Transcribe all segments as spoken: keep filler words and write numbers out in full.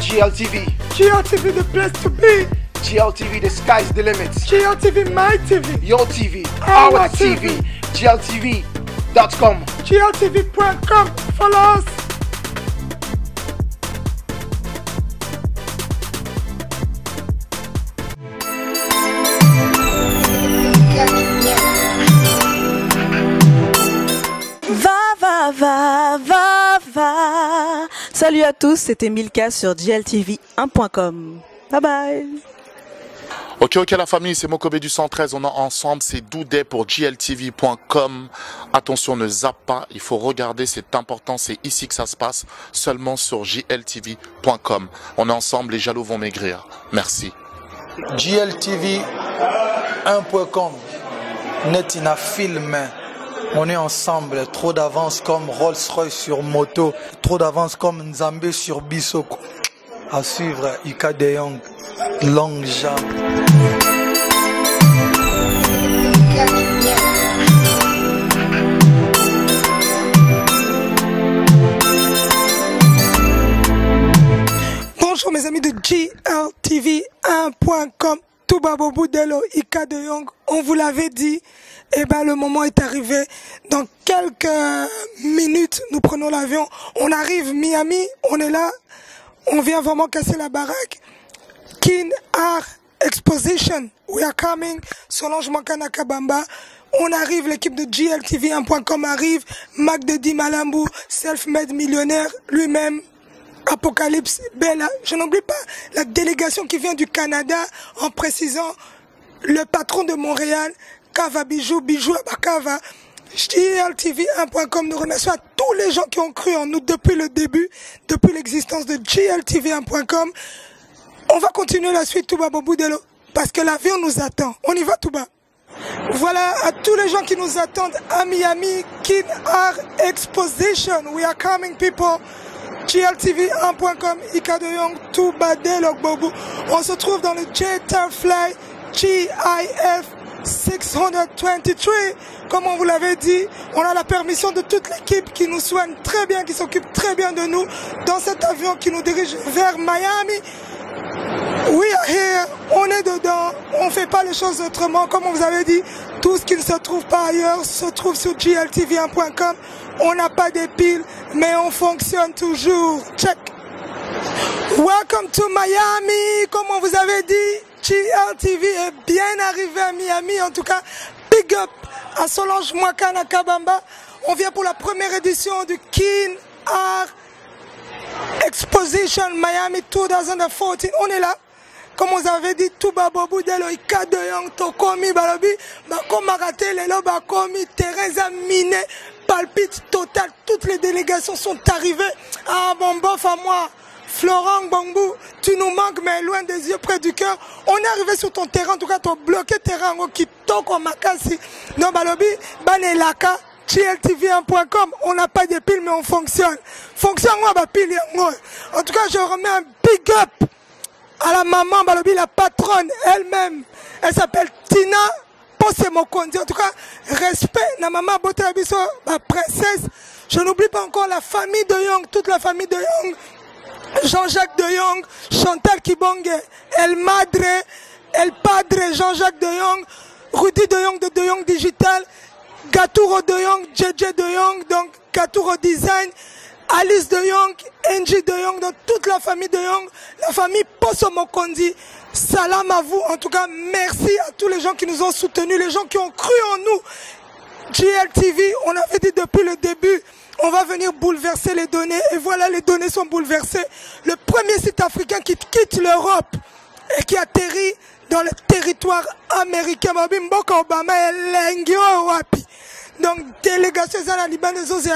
G L T V. G L T V, the place to be. G L T V, the sky's the limit. G L T V, my T V. Your T V, Our our T V. G L T V dot com. G L T V dot com. Follow us. Va, va, va, va, va. Salut à tous, c'était Milka sur G L T V un point com. Bye bye. Ok, ok la famille, c'est Mokobe du cent treize, on est ensemble, c'est Doudet pour G L T V point com. Attention, ne zappe pas, il faut regarder, c'est important, c'est ici que ça se passe, seulement sur G L T V point com. On est ensemble, les jaloux vont maigrir. Merci. G L T V un point com, Netina Film. On est ensemble, trop d'avance comme Rolls-Royce sur moto, trop d'avance comme Nzambe sur Bissoko. À suivre, Ika De Jong, Long Jump. Bonjour mes amis de G L T V un point com, Touba Bobo Delo, Ika De Jong, on vous l'avait dit, et ben le moment est arrivé. Dans quelques minutes, nous prenons l'avion, on arrive Miami, on est là, on vient vraiment casser la baraque. Kin Art Exposition, we are coming, Solange Mankana Kabamba. On arrive, l'équipe de G L T V un point com arrive, Mac de Di Malambo, self-made millionnaire, lui-même, Apocalypse Bella. Je n'oublie pas la délégation qui vient du Canada, en précisant le patron de Montréal, Kava Bijou, Bijou Abakava. G L T V un point com, nous remercions à tous les gens qui ont cru en nous depuis le début, depuis l'existence de G L T V un point com. On va continuer la suite, Touba Boboudelo, parce que l'avion nous attend. On y va, Touba. Voilà, à tous les gens qui nous attendent à Miami, Kin Art Exposition. We are coming, people. G L T V un point com, Ika De Jong, Touba Delo Bobo. On se trouve dans le Jet Fly G I F six cent vingt-trois. Comme on vous l'avait dit, on a la permission de toute l'équipe qui nous soigne très bien, qui s'occupe très bien de nous dans cet avion qui nous dirige vers Miami. We are here, on est dedans, on fait pas les choses autrement. Comme on vous avait dit, tout ce qui ne se trouve pas ailleurs se trouve sur G L T V un point com. On n'a pas des piles, mais on fonctionne toujours. Check. Welcome to Miami. Comme on vous avait dit, G L T V est bien arrivé à Miami. En tout cas, big up à Solange Mwakana Kabamba. On vient pour la première édition du Kin Art Exposition Miami deux mille quatorze. On est là. Comme on vous avait dit, Touba Bobo Delo, Ika De Jong, Tokomi Balobi, Bakomi Marate, Lelo Bakomi, Teresa Miné, palpite total. Toutes les délégations sont arrivées. Ah bon, bof à moi. Florent Bambou, tu nous manques, mais loin des yeux, près du cœur. On est arrivé sur ton terrain, en tout cas, tu as bloqué terrain, qui toque au Makasi. Non, Balobi, Banelaka, G L T V un point com. On n'a pas de piles, mais on fonctionne. Fonctionne, on va piler. En tout cas, je remets un big up à la maman, Balobi, la patronne elle-même. Elle s'appelle Tina Pose Mokondi. En tout cas, respect, la maman Boterabiso, la princesse. Je n'oublie pas encore la famille de Young, toute la famille de Young. Jean-Jacques De Jong, Chantal Kibonge, El Madre, El Padre, Jean-Jacques De Jong, Rudy De Jong de De Jong Digital, Gaturo De Jong, J J De Jong, donc Gaturo Design, Alice De Jong, Angie De Jong, donc toute la famille De Jong, la famille Poso Mokondi. Salam à vous, en tout cas merci à tous les gens qui nous ont soutenus, les gens qui ont cru en nous. G L T V, on avait dit depuis le début, on va venir bouleverser les données. Et voilà, les données sont bouleversées. Le premier site africain qui quitte l'Europe et qui atterrit dans le territoire américain. Donc, délégation à Liban,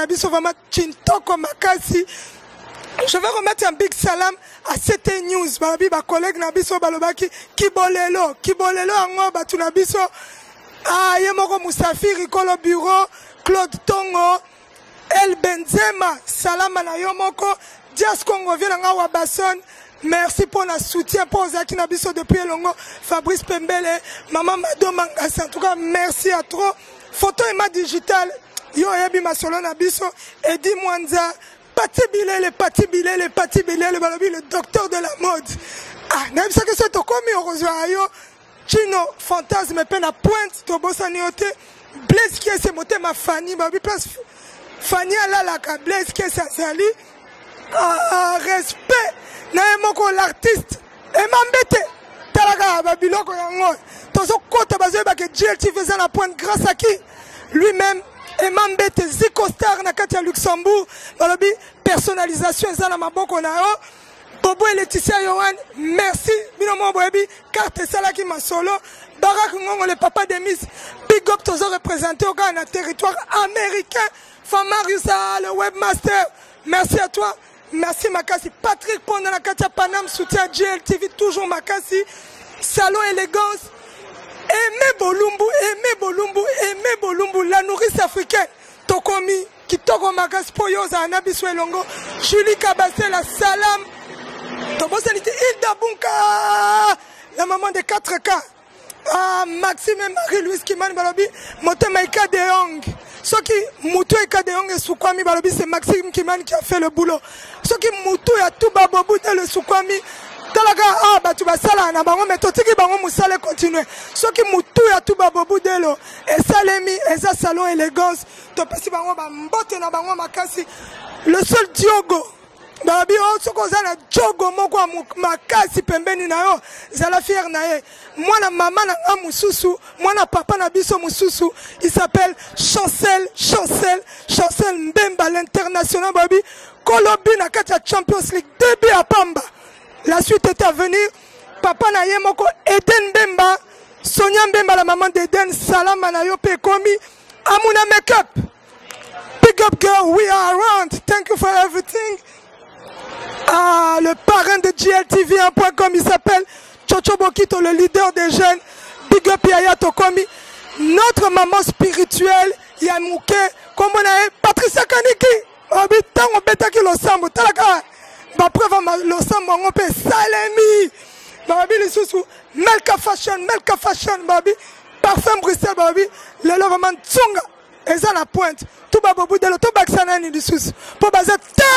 je vais remettre un big salam à C T News. Ma collègue Nabiso Balobaki, Kibolelo, Kibolelo, Angoba, Tunabiso. Ah, Yemoko Moussafi, Ricolo Bureau, Claude Tongo. El Benzema, salam à Yomoko, Dias Congo, Vienanga Wabasson, merci pour le soutien pour Zaki Nabiso depuis Longo, Fabrice Pembele, Maman Mado Mangasa, en tout cas, merci à trop. Photo et ma digital, Yo Ebi Masolo Nabiso, Eddie Mwanza, Pati Bilele, Pati Bilele, Pati Bilele, balobi le docteur de la mode. Ah, même ça que c'est to komi orozwa yo. Chino fantasme pe na pointe to bosani ote. Blaise qui est monté ma Fanny, balobi place Fanny ala la ka Blaise qui est sali. Ah, respect. Na moko l'artiste. Et m'embêter. Talaga babiloko yango. Tozo kota bazo ba que J L T V faisait la pointe grâce à qui? Lui-même. Et m'embête Zico Star na kati ya Luxembourg. Balobi personnalisation eza na maboko na yo. Bobo et Laetitia Yohan, merci. Bino mo boyebi carte salaki masolo. Barak Ngongo le papa de Miss. Big up tozo représenté au Ghana territoire américain. Famarius le webmaster. Merci à toi. Merci Makasi. Patrick Pondana la Katia Panam soutien J L T V toujours Makasi. Salon élégance. Aimé Bolumbu, aimé Bolumbu, aimé Bolumbu, la nourrice africaine. Tokomi, Kitoko Magas Poyoza, Anabi Swelongo, Julie Kabassé, la Salam. Tobo Sanité, Hilda Bunka, la maman de quatre K. Ah, Maxime et Marie-Louise Kimani Balobi, Motema Ika de Hong. Ce qui Moutou Ika de Hong et Soukwami Balobi, c'est Maxime Kimani qui a fait le boulot. Ce qui Moutou et Touba Bobo de le Soukwami. Talaga ah batu basala na bango metotiki bango musale continuer soki mutu ya tuba bobu delo esalemi eza salon élégance to pesi bango ba mbote na bango makasi le seul Diogo babi o soko za na Diogo moko makasi pembeni na yo zala fier na ye mwana mama na nga mususu mwana papa na biso mususu il s'appelle Chancel Chancel Chancel Mbemba l'international babi kolobi na kati ya Champions League début à Pamba. La suite est à venir. Papa na ye moko Eden Bemba, Sonia Bemba la maman d'Eden, Salam Manayo Pekomi, Amuna Makeup. Big up girl, we are around. Thank you for everything. Ah, le parrain de J L T V un point com, il s'appelle Chocho Bokito, le leader des jeunes. Big up Yaya Tokomi. Notre maman spirituelle, Yamouke, comme on a Patricia Kaniki. Habitant au Betaki Losambo, Talaka. Ma preuve l'ensemble on peut salami babi les sous Melka Fashion Melka Fashion babi parfum Bruxelles babi le loveman tsunga et ça la pointe tout babobu de l'auto baxana ni sous pour baser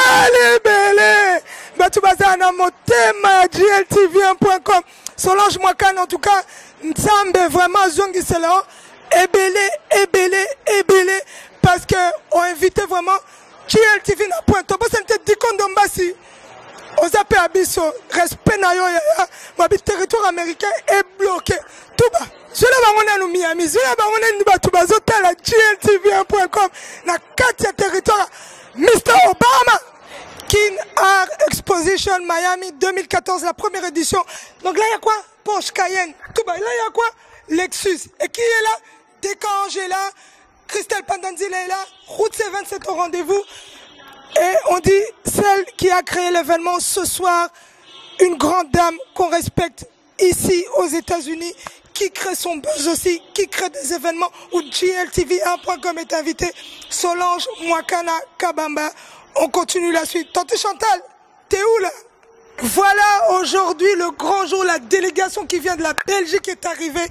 talibele ba tout baser na motema J L T V un point com Solange Mwakana en tout cas nzambe vraiment zongi c'est là ebele ebele ebele parce que on invité vraiment J L T V na pointe on peut sentir Dikondombasi. Aux appels abisso, respect na yo ya, mabi territoire américain est bloqué. Tout bas. Je l'ai à nous Miami, je l'ai à tout bas, hôtel à J L T V un point com, na quatre territoire, mister Obama, King Art Exposition Miami deux mille quatorze, la première édition. Donc là, il y a quoi? Porsche Cayenne. Tout bas. Là, il y a quoi? Lexus. Et qui est là? Decange est là, Christelle Pandanzila est là, Route C vingt-sept au rendez-vous. Et on dit, celle qui a créé l'événement ce soir, une grande dame qu'on respecte ici aux États-Unis, qui crée son buzz aussi, qui crée des événements où J L T V un point com est invité, Solange Mwakana Kabamba. On continue la suite. Tante Chantal, t'es où là? Voilà aujourd'hui le grand jour, la délégation qui vient de la Belgique est arrivée.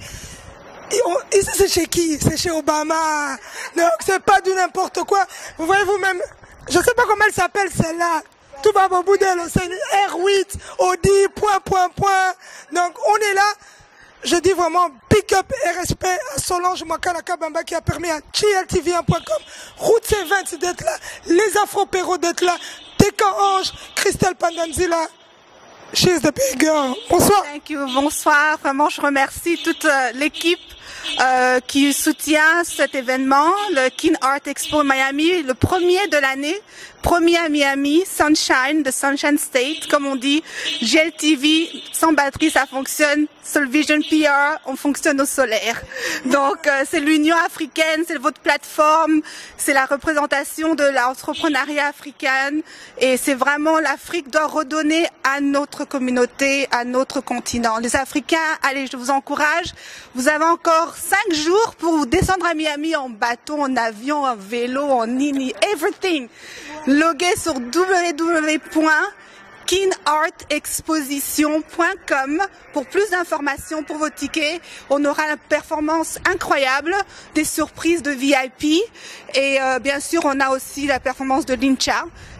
Et c'est chez qui? C'est chez Obama. Donc c'est pas du n'importe quoi. Vous voyez vous-même. Je ne sais pas comment elle s'appelle celle-là. Tout va au bout d'elle, c'est une R huit, Audi, point, point, point. Donc on est là. Je dis vraiment big up et respect à Solange Mwakana Kabamba qui a permis à J L T V un point com, Route C vingt d'être là, les Afro-Péros d'être là, Decan Ange, Christelle Pandanzila. She's the big girl. Bonsoir. Thank you. Bonsoir. Vraiment, je remercie toute euh, l'équipe euh, qui soutient cet événement, le King Art Expo Miami, le premier de l'année, premier à Miami, Sunshine, de Sunshine State, comme on dit. J L T V, sans batterie, ça fonctionne. Soul Vision P R, on fonctionne au solaire. Donc, euh, c'est l'Union africaine, c'est votre plateforme, c'est la représentation de l'entrepreneuriat africaine. Et c'est vraiment, l'Afrique doit redonner à notre communauté, à notre continent. Les Africains, allez, je vous encourage. Vous avez encore cinq jours pour vous descendre à Miami en bateau, en avion, en vélo, en nini, everything. Loguez sur w w w point king art exposition point com pour plus d'informations pour vos tickets. On aura une performance incroyable, des surprises de V I P et euh, bien sûr on a aussi la performance de Lincha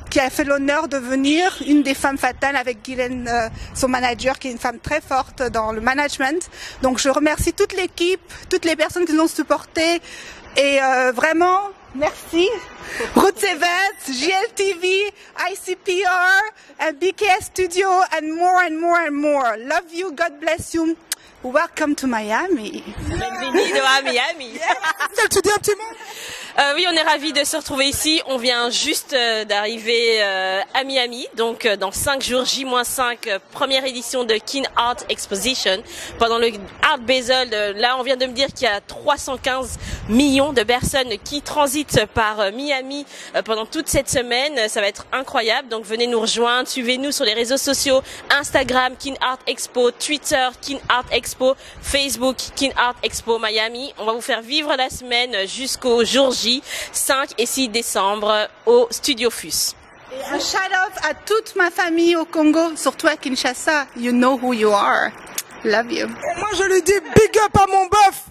qui a fait l'honneur de venir, une des femmes fatales avec Guylaine, euh, son manager, qui est une femme très forte dans le management. Donc je remercie toute l'équipe, toutes les personnes qui nous ont supportés et euh, vraiment, merci. Roots Events, G L T V, I C P R, and B K S Studio, and more and more and more. Love you, God bless you. Welcome to Miami. Bienvenue à Miami. Tu dis un petit mot? Euh, oui, on est ravis de se retrouver ici. On vient juste euh, d'arriver euh, à Miami, donc euh, dans cinq jours, J cinq, euh, première édition de Kin Art Exposition. Pendant le Art Basel, euh, là on vient de me dire qu'il y a trois cent quinze millions de personnes qui transitent par euh, Miami euh, pendant toute cette semaine. Ça va être incroyable, donc venez nous rejoindre, suivez-nous sur les réseaux sociaux, Instagram, Kin Art Expo, Twitter, Kin Art Expo, Facebook, Kin Art Expo Miami. On va vous faire vivre la semaine jusqu'au jour J, cinq et six décembre au Studio Fus. Et un shout-out à toute ma famille au Congo, surtout à Kinshasa. You know who you are. Love you. Et moi, je lui dis big up à mon bœuf.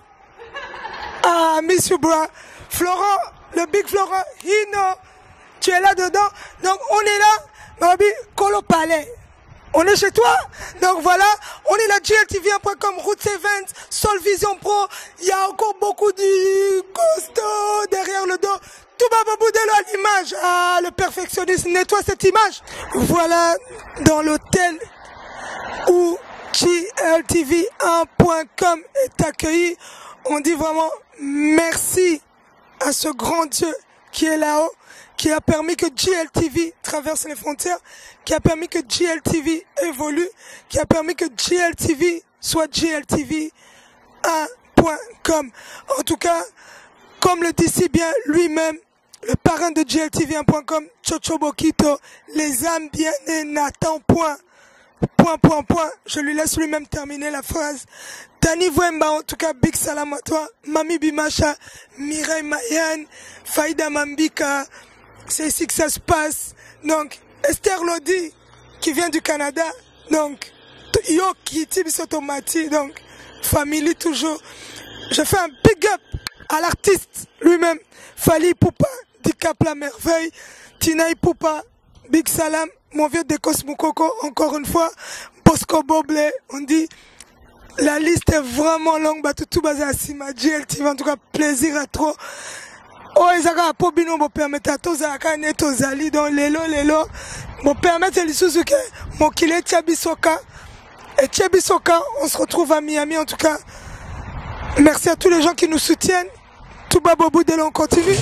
Ah, Miss you, bro. Florent, le big Florent, Hino, tu es là dedans. Donc, on est là, Mabi, Colo Palais. On est chez toi. Donc voilà, on est là, G L T V un point com, Roots Events, Sol Vision Pro. Il y a encore beaucoup de costaud derrière le dos. Tout va au bout de à l'image. Ah, le perfectionniste nettoie cette image. Voilà, dans l'hôtel où G L T V un point com est accueilli. On dit vraiment merci à ce grand Dieu qui est là-haut, qui a permis que G L T V traverse les frontières, qui a permis que G L T V évolue, qui a permis que G L T V soit G L T V un point com. En tout cas, comme le dit si bien lui-même, le parrain de G L T V un point com, Chocho Bokito, les âmes bien-nées Nathan, point, point, point, point. Je lui laisse lui-même terminer la phrase. Dani Wemba, en tout cas, big salam à toi. Mami Bimacha, Mireille Mayan, Faïda Mambika, c'est ici que ça se passe. Donc, Esther Lodi, qui vient du Canada. Donc, Yo Kitty Bisotomati, donc, famille toujours. Je fais un big up à l'artiste lui-même. Fali Poupa, Dicap la merveille. Tinaï Poupa, big salam. Mon vieux Dekos Moukoko, encore une fois. Bosco Boblé, on dit. La liste est vraiment longue, bah tout basé à Sima, G L T V, en tout cas, plaisir à trop. Oh, ils ont un peu bino, bon, permettre à tous, à Kane, tous, Ali, dans l'élo, l'élo. Bon, permettre à l'Isuzuke, mon kilé, Tchabisoka. Et Tchabisoka, on se retrouve à Miami, en tout cas. Merci à tous les gens qui nous soutiennent. Tout bas, Bobo, dès là, on continue.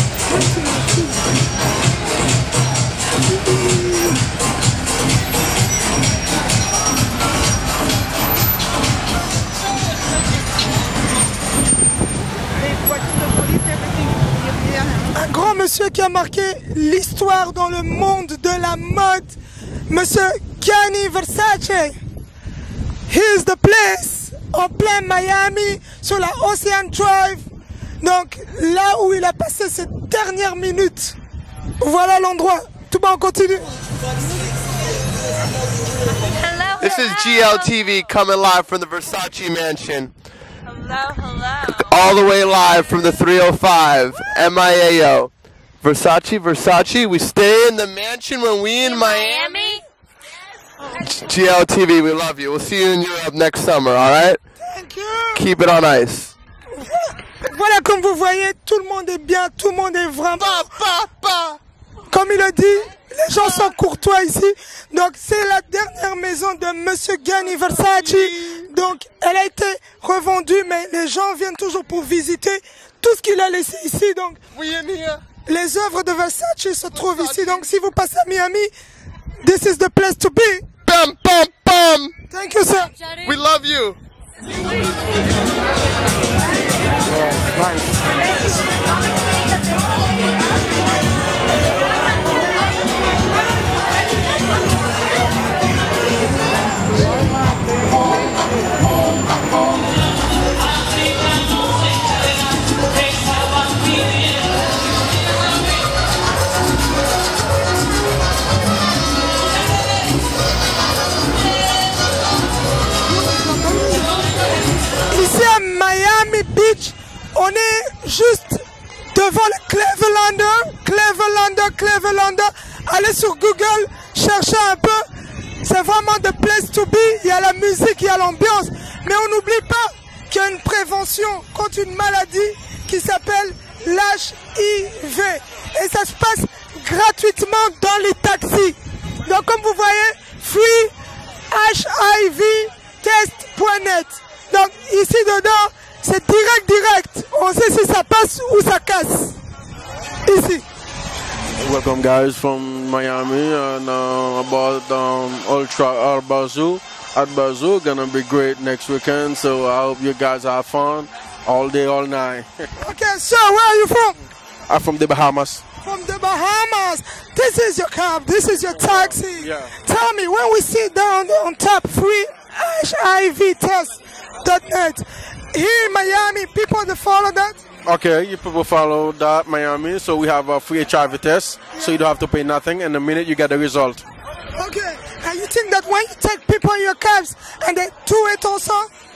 Un grand monsieur qui a marqué l'histoire dans le monde de la mode, monsieur Gianni Versace. Here's the place, en plein Miami, sur la Ocean Drive. Donc là où il a passé ses dernières minutes. Voilà l'endroit. Tout bas, on continue. Hello, This is G L T V coming live from the Versace mansion. Hello, hello. All the way live from the three oh five, M I A O. Versace, Versace, we stay in the mansion when we in, in Miami. Miami? G L T V, we love you. We'll see you in Europe next summer, all right? Thank you. Keep it on ice. Voilà, comme vous voyez, tout le monde est bien, tout le monde est vraiment... Pa, pa, pa. Comme il a dit, les gens sont courtois ici. Donc, c'est la dernière maison de monsieur Gianni Versace. Donc, elle a été revendue, mais les gens viennent toujours pour visiter tout ce qu'il a laissé ici. Donc, les œuvres de Versace se trouvent ici. Donc, si vous passez à Miami, this is the place to be. Bam, bam, bam. Thank you, sir. We love you. Ici à Miami Beach, on est juste devant le Clevelander, Clevelander, Clevelander, allez sur Google, cherchez un peu. C'est vraiment the place to be. Il y a la musique, il y a l'ambiance. Mais on n'oublie pas qu'il y a une prévention contre une maladie qui s'appelle l'H I V. Et ça se passe gratuitement dans les taxis. Donc comme vous voyez, free H I V test point net. Donc ici dedans, c'est direct, direct. On sait si ça passe ou ça casse. Ici. Welcome guys from Miami and uh, about um, Ultra Art Basel at Basel. Gonna be great next weekend, so I hope you guys have fun all day, all night. Okay, so where are you from? I'm from the Bahamas. From the Bahamas. This is your cab. This is your taxi. Yeah. Tell me, when we sit down on top, free H I V test dot net. Here in Miami, people that follow that. Okay, you people follow that Miami, so we have a free H I V test, so you don't have to pay nothing, and the minute you get the result. Okay, and you think that when you take people in your cabs and they do it also?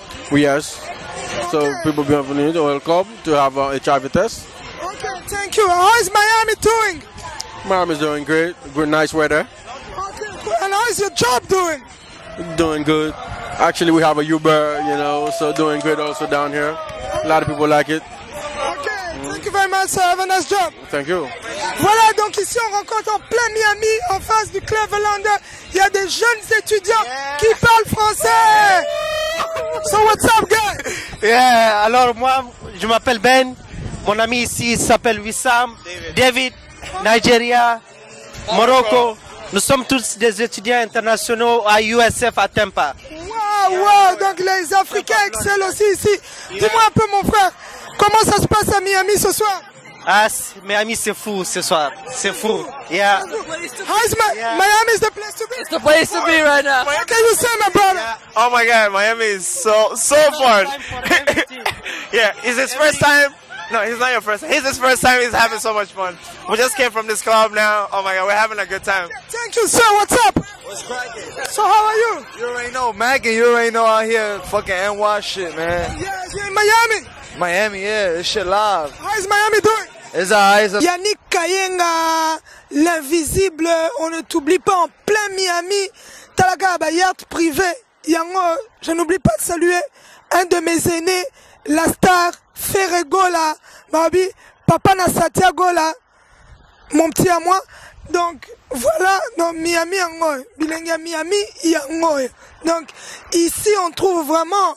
Yes. So Okay. people bienvenue, welcome to have a H I V test. Okay, thank you. How is Miami doing? Miami's doing great, good, nice weather, Okay, cool. And how is your job doing? doing good. Actually, we have a Uber, you know, so doing good also down here. A lot of people like it. Okay, thank you very much, sir. Have a nice job. Thank you. Voilà, donc ici on rencontre en plein Miami, en face du Cleveland, il y a des jeunes étudiants qui parlent français. So what's up, guys? Yeah, alors moi, je m'appelle Ben. Mon ami ici s'appelle Wissam, David, Nigeria, Morocco. Nous sommes tous des étudiants internationaux à U S F à Tampa. Wow, wow, donc les Africains excellent aussi ici. Dis-moi un peu, mon frère, comment ça se passe à Miami ce soir? Ah, c- Miami c'est fou ce soir, c'est fou. Yeah. How is my, Miami is the place to be? It's the place to be right now. What can you say, my brother? Oh my God, Miami is so so fun. Yeah, it's his first time. No, it's not your first time. It's his first time. He's having so much fun. We just came from this club now. Oh my God, we're having a good time. Thank you, sir. What's up? What's cracking? So how are you? You already know, Mac, and you already know out here fucking N Y shit, man. Yeah, you're in Miami. Miami, yeah, this shit live. How is Miami doing? It's alright. It's a- Yannick Kayenga, l'invisible, on ne t'oublie pas en plein Miami. Talaga yacht privé. Yango, je n'oublie pas de saluer un de mes aînés, la star Ferregola, Babi, Papa Nasatia Gola, mon petit à moi. Donc voilà, dans Miami, Yango, Bilenga Miami, Yango. Donc ici, on trouve vraiment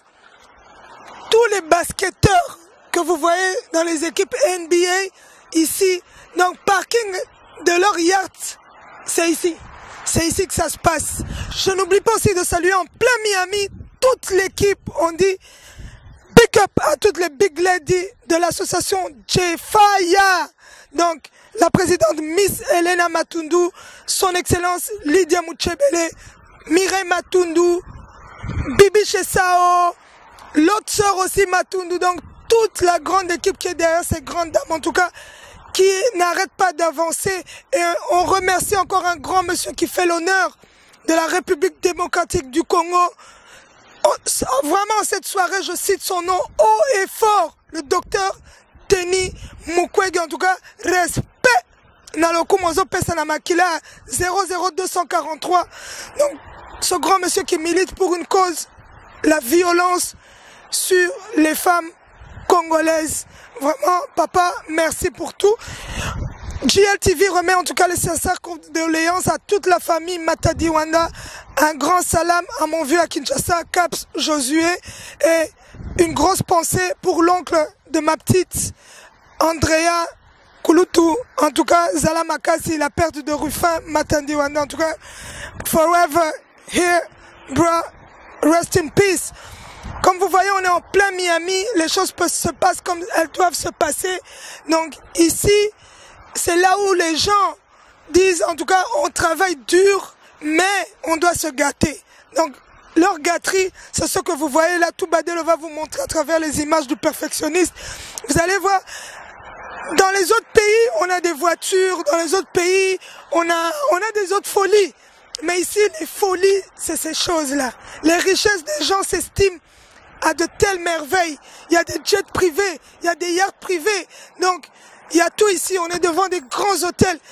tous les basketteurs que vous voyez dans les équipes N B A ici. Donc parking de leur yacht, c'est ici. C'est ici que ça se passe. Je n'oublie pas aussi de saluer en plein Miami toute l'équipe. On dit big up à toutes les big ladies de l'association Jefaya. Donc la présidente Miss Elena Matundu, son excellence Lydia Mouchebele, Mireille Matundu, Bibi Chesao, l'autre sœur aussi Matundu. Donc toute la grande équipe qui est derrière ces grandes dames, en tout cas, qui n'arrête pas d'avancer. Et on remercie encore un grand monsieur qui fait l'honneur de la République démocratique du Congo. Oh, vraiment, cette soirée, je cite son nom haut et fort, le docteur Denis Mukwege. En tout cas, respect. Naloku Mozo Pesana Makila zéro zéro deux cent quarante-trois. Donc, ce grand monsieur qui milite pour une cause, la violence sur les femmes congolaises. Vraiment, papa, merci pour tout. J L T V remet en tout cas les sincères condoléances à toute la famille Matadi Wanda. Un grand salam à mon vieux à Kinshasa, Caps Josué. Et une grosse pensée pour l'oncle de ma petite, Andrea Kulutu. En tout cas, Zala Makasi, la perte de Rufin Matadi Wanda. En tout cas, forever here, bro. Rest in peace. Comme vous voyez, on est en plein Miami, les choses se passent comme elles doivent se passer. Donc ici, c'est là où les gens disent, en tout cas, on travaille dur, mais on doit se gâter. Donc leur gâterie, c'est ce que vous voyez là, tout Badelo va vous montrer à travers les images du perfectionniste. Vous allez voir, dans les autres pays, on a des voitures, dans les autres pays, on a, on a des autres folies. Mais ici, les folies, c'est ces choses-là. Les richesses des gens s'estiment à de telles merveilles. Il y a des jets privés, il y a des yachts privés. Donc, il y a tout ici. On est devant des grands hôtels.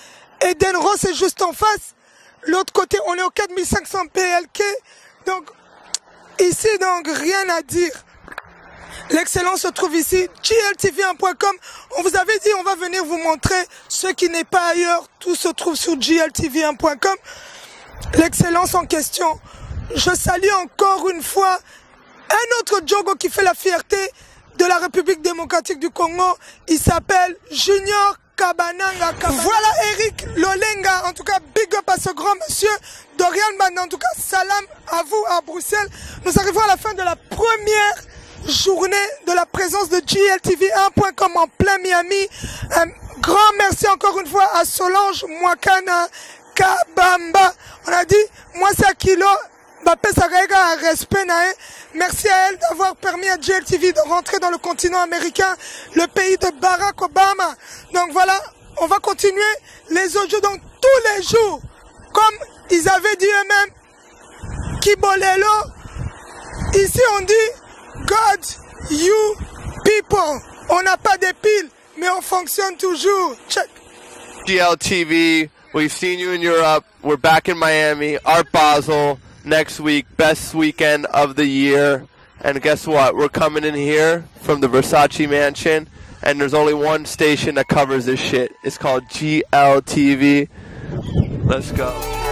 Eden Ross est juste en face. L'autre côté, on est au quatre mille cinq cents P L K. Donc, ici, donc, rien à dire. L'excellence se trouve ici, G L T V un point com. On vous avait dit, on va venir vous montrer ce qui n'est pas ailleurs. Tout se trouve sur G L T V un point com. L'excellence en question. Je salue encore une fois un autre Djogo qui fait la fierté de la République démocratique du Congo. Il s'appelle Junior Kabananga. Voilà Eric Lolenga. En tout cas, big up à ce grand monsieur. Dorian Banda. En tout cas, salam à vous à Bruxelles. Nous arrivons à la fin de la première journée de la présence de G L T V un point com en plein Miami. Un grand merci encore une fois à Solange Mwakana Kabamba. On a dit, moi c'est Akilo. Respect. Merci à elle d'avoir permis à G L T V de rentrer dans le continent américain, le pays de Barack Obama. Donc voilà, on va continuer les autres jours, donc tous les jours, comme ils avaient dit eux-mêmes, Kibolelo. Ici on dit God, you, people. On n'a pas de piles, mais on fonctionne toujours. Check. G L T V, we've seen you in Europe. We're back in Miami, Art Basel. Next week, best weekend of the year. And guess what? We're coming in here from the Versace mansion, and there's only one station that covers this shit. It's called G L T V. Let's go.